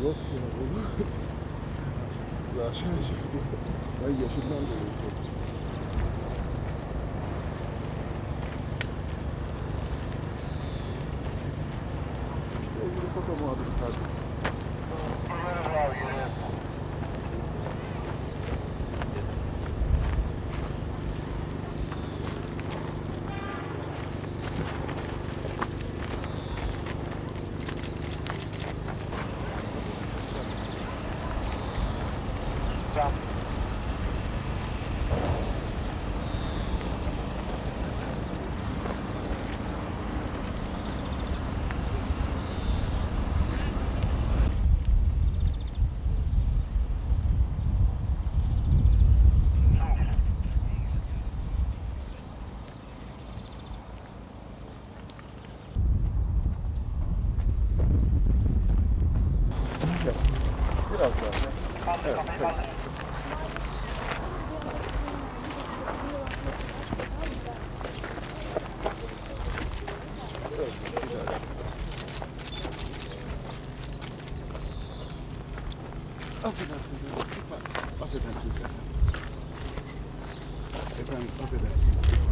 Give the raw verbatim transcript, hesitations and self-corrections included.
Yok ya, olur. Raşen Ecek. Ben yaşından dolayı çok. Sevgili foto muhabiri kardeşim. Tamam. Biraz daha. Evet, peki. Evet, güzel. Affedersiniz efendim. Lütfen. Affedersiniz efendim. Efendim, affedersiniz.